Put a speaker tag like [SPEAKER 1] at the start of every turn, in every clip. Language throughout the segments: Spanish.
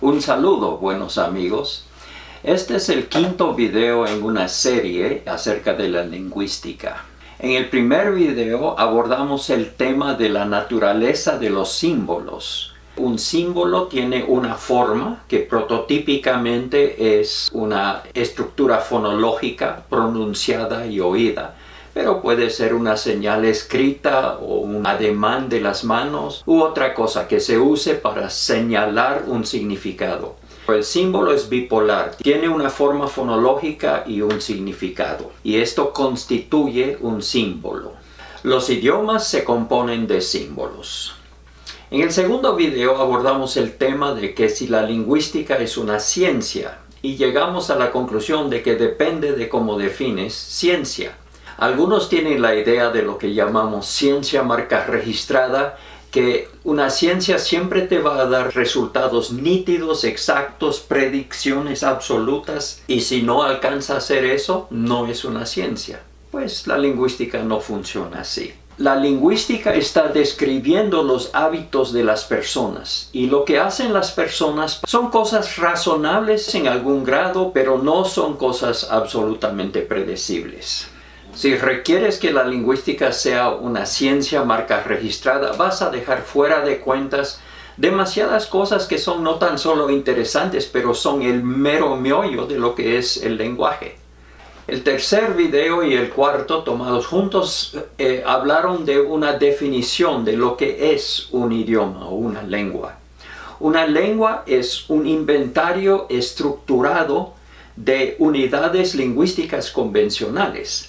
[SPEAKER 1] Un saludo, buenos amigos. Este es el quinto video en una serie acerca de la lingüística. En el primer video abordamos el tema de la naturaleza de los símbolos. Un símbolo tiene una forma que prototípicamente es una estructura fonológica pronunciada y oída, pero puede ser una señal escrita o un ademán de las manos u otra cosa que se use para señalar un significado. El símbolo es bipolar, tiene una forma fonológica y un significado, y esto constituye un símbolo. Los idiomas se componen de símbolos. En el segundo video abordamos el tema de que si la lingüística es una ciencia, y llegamos a la conclusión de que depende de cómo defines ciencia. Algunos tienen la idea de lo que llamamos ciencia marca registrada, que una ciencia siempre te va a dar resultados nítidos, exactos, predicciones absolutas, y si no alcanza a hacer eso, no es una ciencia. Pues la lingüística no funciona así. La lingüística está describiendo los hábitos de las personas, y lo que hacen las personas son cosas razonables en algún grado, pero no son cosas absolutamente predecibles. Si requieres que la lingüística sea una ciencia marca registrada, vas a dejar fuera de cuentas demasiadas cosas que son no tan solo interesantes, pero son el mero meollo de lo que es el lenguaje. El tercer video y el cuarto, tomados juntos, hablaron de una definición de lo que es un idioma o una lengua. Una lengua es un inventario estructurado de unidades lingüísticas convencionales.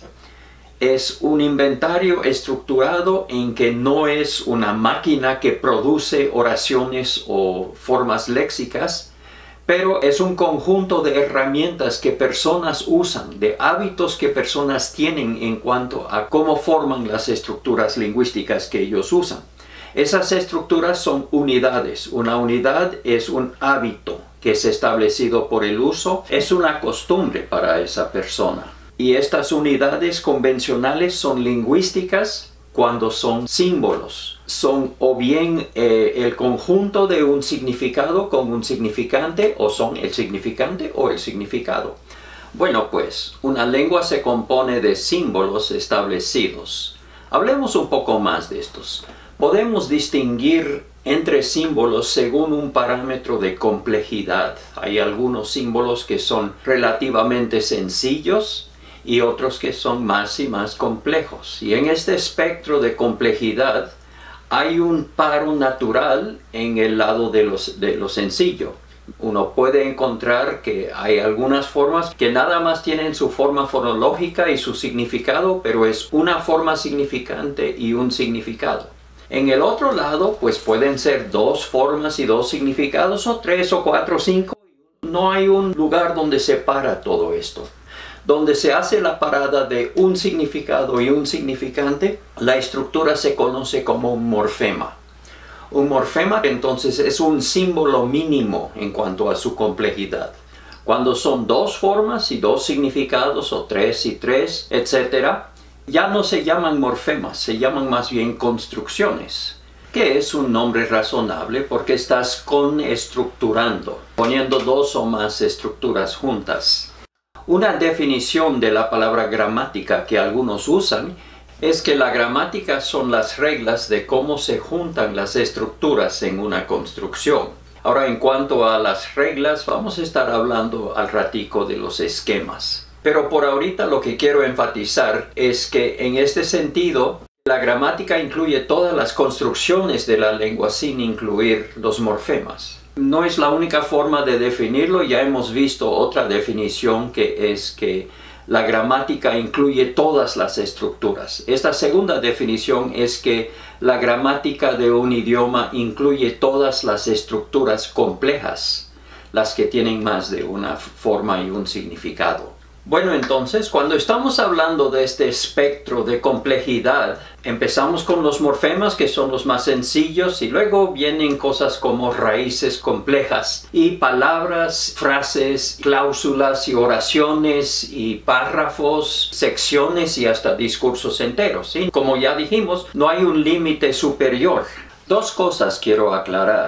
[SPEAKER 1] Es un inventario estructurado en que no es una máquina que produce oraciones o formas léxicas, pero es un conjunto de herramientas que personas usan, de hábitos que personas tienen en cuanto a cómo forman las estructuras lingüísticas que ellos usan. Esas estructuras son unidades. Una unidad es un hábito que es establecido por el uso, es una costumbre para esa persona. Y estas unidades convencionales son lingüísticas cuando son símbolos. Son o bien el conjunto de un significado con un significante, o son el significante o el significado. Bueno, pues, una lengua se compone de símbolos establecidos. Hablemos un poco más de estos. Podemos distinguir entre símbolos según un parámetro de complejidad. Hay algunos símbolos que son relativamente sencillos y otros que son más y más complejos. Y en este espectro de complejidad hay un paro natural en el lado de lo sencillo. Uno puede encontrar que hay algunas formas que nada más tienen su forma fonológica y su significado, pero es una forma significante y un significado. En el otro lado, pues pueden ser dos formas y dos significados, o tres o cuatro o cinco. No hay un lugar donde se para todo esto. Donde se hace la parada de un significado y un significante, la estructura se conoce como un morfema. Un morfema entonces es un símbolo mínimo en cuanto a su complejidad. Cuando son dos formas y dos significados, o tres y tres, etc., ya no se llaman morfemas, se llaman más bien construcciones, que es un nombre razonable porque estás conestructurando, poniendo dos o más estructuras juntas. Una definición de la palabra gramática que algunos usan es que la gramática son las reglas de cómo se juntan las estructuras en una construcción. Ahora, en cuanto a las reglas, vamos a estar hablando al ratico de los esquemas. Pero por ahorita lo que quiero enfatizar es que en este sentido, la gramática incluye todas las construcciones de la lengua sin incluir los morfemas. No es la única forma de definirlo, ya hemos visto otra definición que es que la gramática incluye todas las estructuras. Esta segunda definición es que la gramática de un idioma incluye todas las estructuras complejas, las que tienen más de una forma y un significado. Bueno, entonces, cuando estamos hablando de este espectro de complejidad, empezamos con los morfemas, que son los más sencillos, y luego vienen cosas como raíces complejas, y palabras, frases, cláusulas y oraciones, y párrafos, secciones y hasta discursos enteros, ¿sí? Como ya dijimos, no hay un límite superior. Dos cosas quiero aclarar.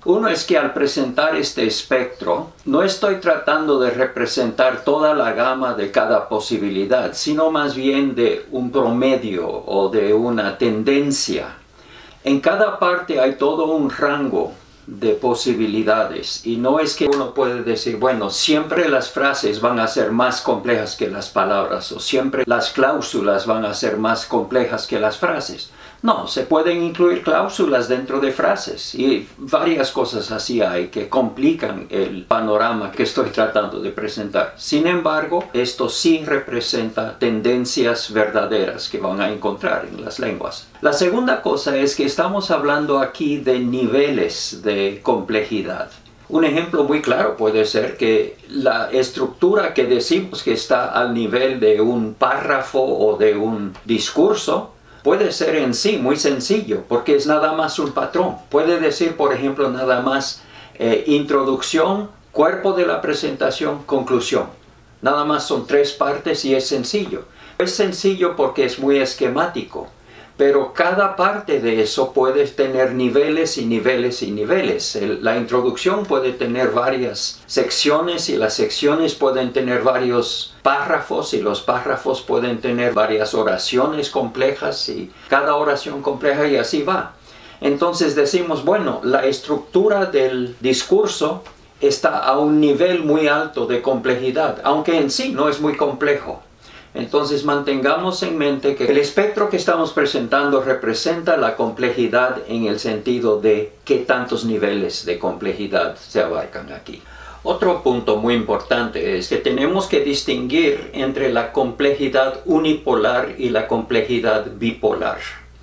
[SPEAKER 1] Uno es que al presentar este espectro, no estoy tratando de representar toda la gama de cada posibilidad, sino más bien de un promedio o de una tendencia. En cada parte hay todo un rango de posibilidades y no es que uno puede decir, bueno, siempre las frases van a ser más complejas que las palabras o siempre las cláusulas van a ser más complejas que las frases. No, se pueden incluir cláusulas dentro de frases y varias cosas así hay que complican el panorama que estoy tratando de presentar. Sin embargo, esto sí representa tendencias verdaderas que van a encontrar en las lenguas. La segunda cosa es que estamos hablando aquí de niveles de complejidad. Un ejemplo muy claro puede ser que la estructura que decimos que está al nivel de un párrafo o de un discurso puede ser en sí muy sencillo porque es nada más un patrón. Puede decir, por ejemplo, nada más introducción, cuerpo de la presentación, conclusión. Nada más son 3 partes y es sencillo. Es sencillo porque es muy esquemático. Pero cada parte de eso puede tener niveles y niveles y niveles. La introducción puede tener varias secciones y las secciones pueden tener varios párrafos y los párrafos pueden tener varias oraciones complejas y cada oración compleja y así va. Entonces decimos, bueno, la estructura del discurso está a un nivel muy alto de complejidad, aunque en sí no es muy complejo. Entonces mantengamos en mente que el espectro que estamos presentando representa la complejidad en el sentido de qué tantos niveles de complejidad se abarcan aquí. Otro punto muy importante es que tenemos que distinguir entre la complejidad unipolar y la complejidad bipolar.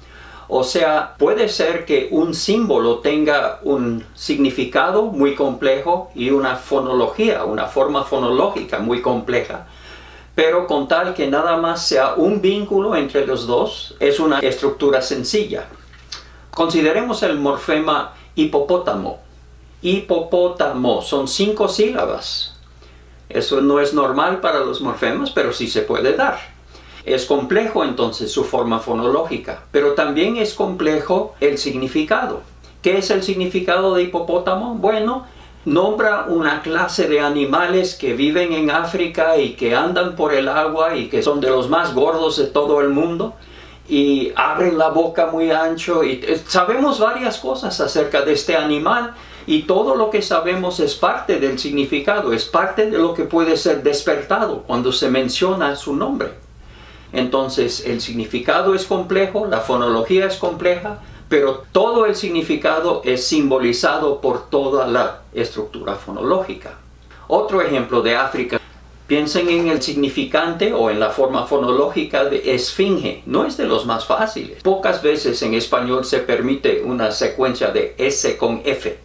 [SPEAKER 1] O sea, puede ser que un símbolo tenga un significado muy complejo y una fonología, una forma fonológica muy compleja. Pero con tal que nada más sea un vínculo entre los dos, es una estructura sencilla. Consideremos el morfema hipopótamo. Hipopótamo, son 5 sílabas. Eso no es normal para los morfemas, pero sí se puede dar. Es complejo entonces su forma fonológica, pero también es complejo el significado. ¿Qué es el significado de hipopótamo? Bueno, nombra una clase de animales que viven en África y que andan por el agua y que son de los más gordos de todo el mundo y abren la boca muy ancho y sabemos varias cosas acerca de este animal y todo lo que sabemos es parte del significado, es parte de lo que puede ser despertado cuando se menciona su nombre. Entonces el significado es complejo, la fonología es compleja, pero todo el significado es simbolizado por toda la estructura fonológica. Otro ejemplo de África, piensen en el significante o en la forma fonológica de esfinge. No es de los más fáciles. Pocas veces en español se permite una secuencia de S con F.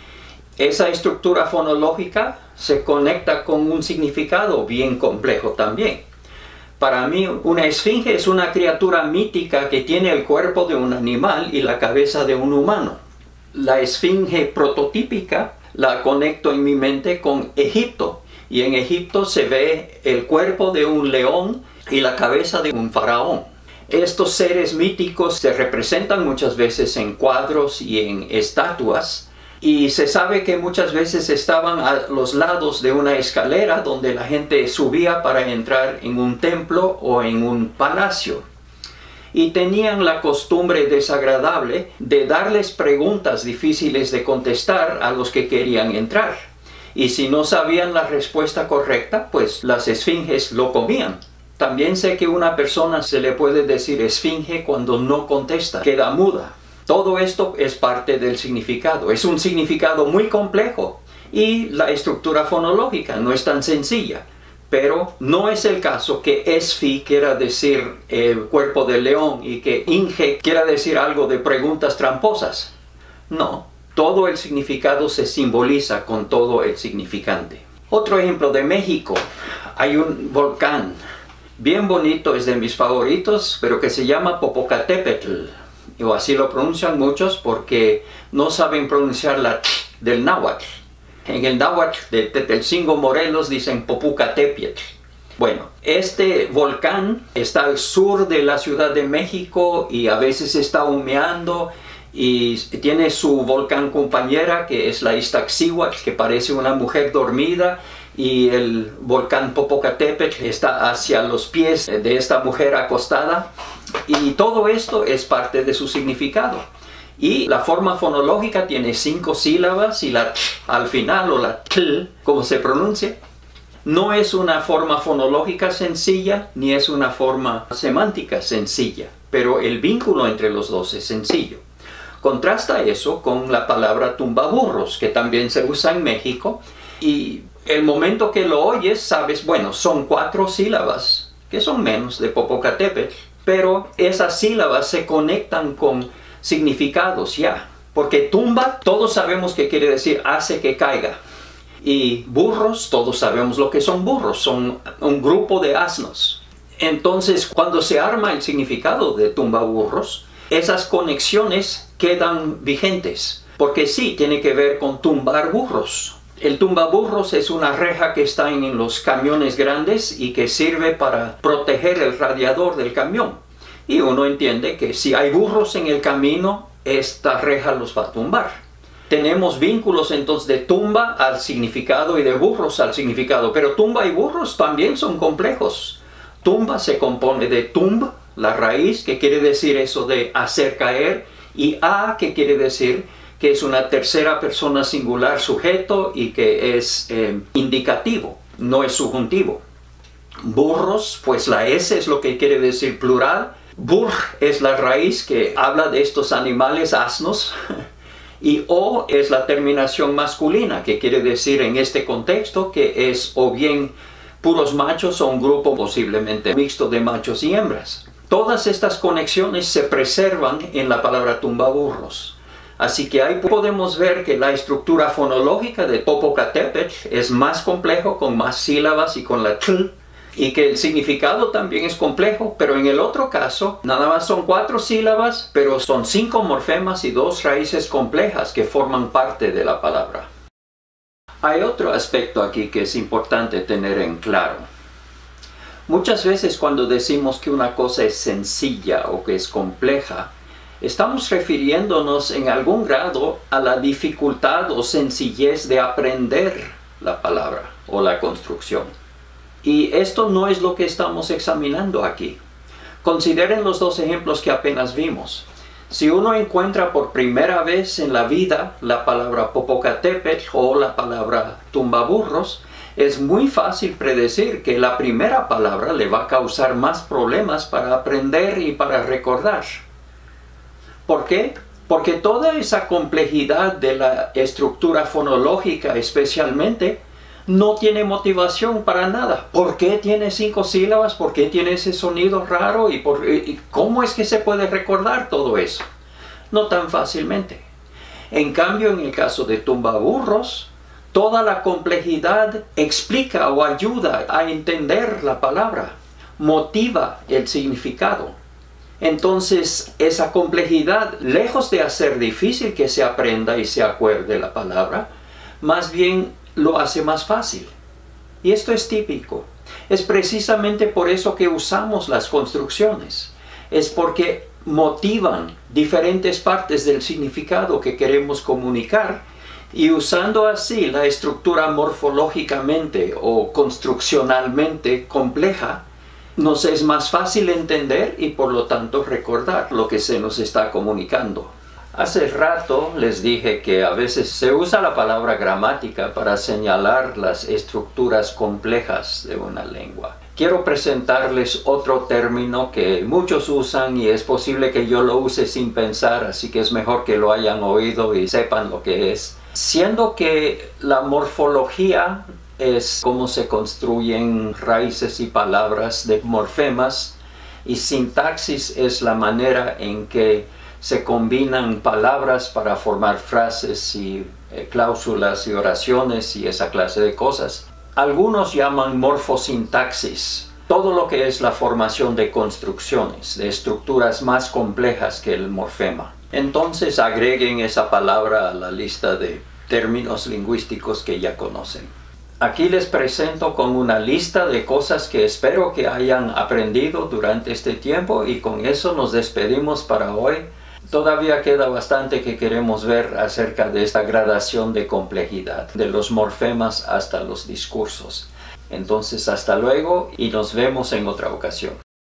[SPEAKER 1] Esa estructura fonológica se conecta con un significado bien complejo también. Para mí, una esfinge es una criatura mítica que tiene el cuerpo de un animal y la cabeza de un humano. La esfinge prototípica la conecto en mi mente con Egipto. Y en Egipto se ve el cuerpo de un león y la cabeza de un faraón. Estos seres míticos se representan muchas veces en cuadros y en estatuas. Y se sabe que muchas veces estaban a los lados de una escalera donde la gente subía para entrar en un templo o en un palacio. Y tenían la costumbre desagradable de darles preguntas difíciles de contestar a los que querían entrar. Y si no sabían la respuesta correcta, pues las esfinges lo comían. También sé que a una persona se le puede decir esfinge cuando no contesta, queda muda. Todo esto es parte del significado. Es un significado muy complejo y la estructura fonológica no es tan sencilla. Pero no es el caso que esfi quiera decir cuerpo de león y que inge quiera decir algo de preguntas tramposas. No, todo el significado se simboliza con todo el significante. Otro ejemplo de México. Hay un volcán bien bonito, es de mis favoritos, pero que se llama Popocatépetl. O así lo pronuncian muchos porque no saben pronunciar la t del náhuatl. En el náhuatl de Tetelcingo, Morelos, dicen Popocatépetl. Bueno, este volcán está al sur de la Ciudad de México y a veces está humeando y tiene su volcán compañera, que es la Iztaccíhuatl, que parece una mujer dormida, y el volcán Popocatépetl está hacia los pies de esta mujer acostada, y todo esto es parte de su significado. Y la forma fonológica tiene 5 sílabas, y la t al final, o la tl, como se pronuncia, no es una forma fonológica sencilla, ni es una forma semántica sencilla, pero el vínculo entre los dos es sencillo. Contrasta eso con la palabra tumbaburros, que también se usa en México, y el momento que lo oyes sabes, bueno, son 4 sílabas, que son menos de Popocatépetl, pero esas sílabas se conectan con significados ya, porque tumba, todos sabemos que quiere decir hace que caiga, y burros, todos sabemos lo que son burros, son un grupo de asnos. Entonces, cuando se arma el significado de tumbaburros, esas conexiones quedan vigentes, porque sí, tiene que ver con tumbar burros. El tumbaburros es una reja que está en los camiones grandes y que sirve para proteger el radiador del camión. Y uno entiende que si hay burros en el camino, esta reja los va a tumbar. Tenemos vínculos entonces de tumba al significado y de burros al significado, pero tumba y burros también son complejos. Tumba se compone de tumb, la raíz, que quiere decir eso de hacer caer, y a, que quiere decir que es una tercera persona singular sujeto y que es indicativo, no es subjuntivo. Burros, pues la S es lo que quiere decir plural. Burr es la raíz que habla de estos animales asnos. Y o es la terminación masculina, que quiere decir en este contexto que es o bien puros machos o un grupo posiblemente mixto de machos y hembras. Todas estas conexiones se preservan en la palabra tumbaburros. Así que ahí podemos ver que la estructura fonológica de Popocatépetl es más complejo, con más sílabas y con la tl, y que el significado también es complejo, pero en el otro caso nada más son 4 sílabas, pero son 5 morfemas y 2 raíces complejas que forman parte de la palabra. Hay otro aspecto aquí que es importante tener en claro. Muchas veces cuando decimos que una cosa es sencilla o que es compleja, estamos refiriéndonos en algún grado a la dificultad o sencillez de aprender la palabra o la construcción. Y esto no es lo que estamos examinando aquí. Consideren los 2 ejemplos que apenas vimos. Si uno encuentra por primera vez en la vida la palabra Popocatépetl o la palabra tumbaburros, es muy fácil predecir que la primera palabra le va a causar más problemas para aprender y para recordar. ¿Por qué? Porque toda esa complejidad de la estructura fonológica especialmente no tiene motivación para nada. ¿Por qué tiene 5 sílabas? ¿Por qué tiene ese sonido raro? ¿Y cómo es que se puede recordar todo eso? No tan fácilmente. En cambio, en el caso de tumbaburros, toda la complejidad explica o ayuda a entender la palabra, motiva el significado. Entonces, esa complejidad, lejos de hacer difícil que se aprenda y se acuerde la palabra, más bien lo hace más fácil. Y esto es típico. Es precisamente por eso que usamos las construcciones. Es porque motivan diferentes partes del significado que queremos comunicar, y usando así la estructura morfológicamente o construccionalmente compleja, nos es más fácil entender y por lo tanto recordar lo que se nos está comunicando. Hace rato les dije que a veces se usa la palabra gramática para señalar las estructuras complejas de una lengua. Quiero presentarles otro término que muchos usan y es posible que yo lo use sin pensar, así que es mejor que lo hayan oído y sepan lo que es. Siendo que la morfología es cómo se construyen raíces y palabras de morfemas, y sintaxis es la manera en que se combinan palabras para formar frases y cláusulas y oraciones y esa clase de cosas. Algunos llaman morfosintaxis todo lo que es la formación de construcciones, de estructuras más complejas que el morfema. Entonces agreguen esa palabra a la lista de términos lingüísticos que ya conocen. Aquí les presento con una lista de cosas que espero que hayan aprendido durante este tiempo, y con eso nos despedimos para hoy. Todavía queda bastante que queremos ver acerca de esta gradación de complejidad, de los morfemas hasta los discursos. Entonces, hasta luego y nos vemos en otra ocasión.